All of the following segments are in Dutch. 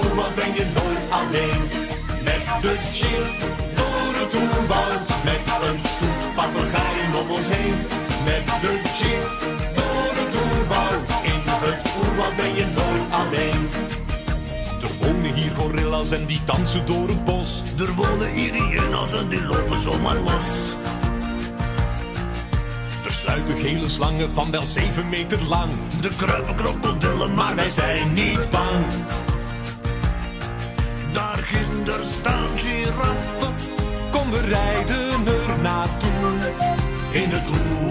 oerwoud ben je nooit alleen. Met de jeep door het oerwoud, met een stoet papegaaien om ons heen. Met de jeep door het oerwoud, in het oerwoud ben je nooit alleen. Er wonen hier gorilla's en die dansen door het bos. Er wonen hier hyena's en die lopen zomaar los. Er sluipen gele slangen van wel 7 meter lang. Er kruipen krokodillen, maar wij zijn niet bang. Daar ginder staan giraffen, Kom, we rijden er naartoe. in het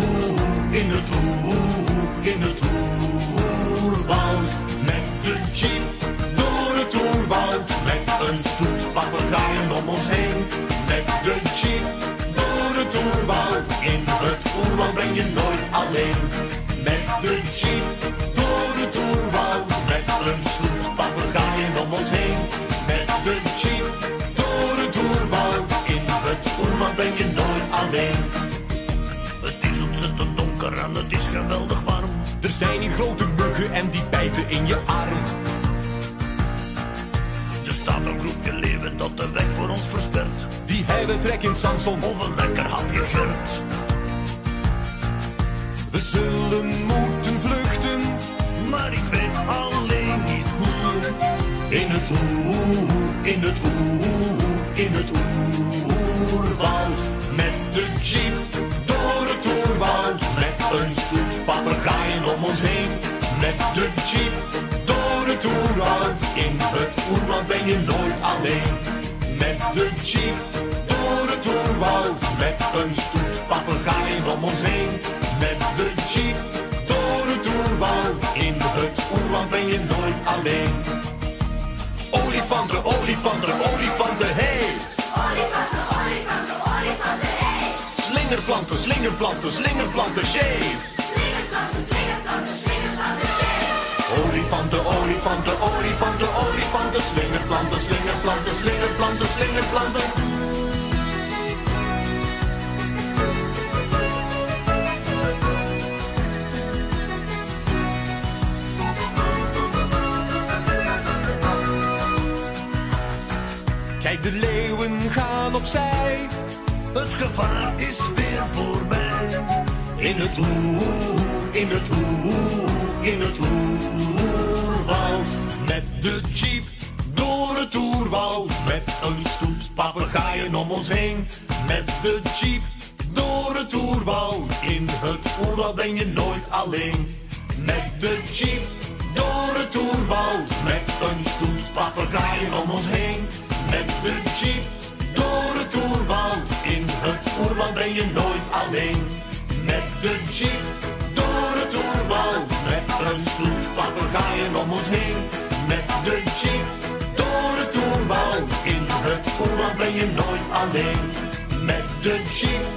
oerwoud. Met de jeep door het oerwoud, met een stoet papegaaien om ons heen. Met de jeep door het oerwoud, in het oerwoud ben je nooit alleen. Met de jeep door het oerwoud, met een stoet papegaaien om ons heen. Met de jeep door het oerwoud, in het oerwoud ben je nooit alleen. Het is ontzettend donker en het is geweldig warm. Er zijn hier grote muggen en die bijten in je arm. Er staat een groepje leeuwen dat de weg voor ons verspert. Die hele trek in Samson, Of een lekker hapje Gert. we zullen moeten vluchten. Maar ik weet alleen niet hoe. In het oerwoud. Met de jeep door het oerwoud. Met een stoet papegaaien om ons heen. Met de jeep door het oerwoud. In het oerwoud ben je nooit alleen. Met de jeep door het oerwoud. Met een stoet papegaaien om ons heen. Met de jeep door het oerwoud. In het oerwoud ben je nooit alleen. Olifanten, olifanten, olifanten, hey! Olifanten, olifanten, olifanten, hey! Slingerplanten, slingerplanten, slingerplanten, shave. Slingerplanten, slingerplanten, slingerplanten, hey! Olifanten, olifanten, olifanten, olifanten, slingerplanten, slingerplanten, slingerplanten, slingerplanten. Kijk, de leeuwen gaan opzij. Het gevaar is weer voorbij. In het oerwoud. Met de jeep door het oerwoud. Met een stoet papegaaien om ons heen. Met de jeep door het oerwoud. In het oerwoud ben je nooit alleen. Met de jeep door het oerwoud. Met een stoet papegaaien om ons heen. Met de jeep door het oerwoud. In het oerwoud ben je nooit alleen. Met de jeep door het oerwoud. Met een stoet papegaaien om ons heen. Met de jeep door het oerwoud. In het oerwoud ben je nooit alleen. Met de jeep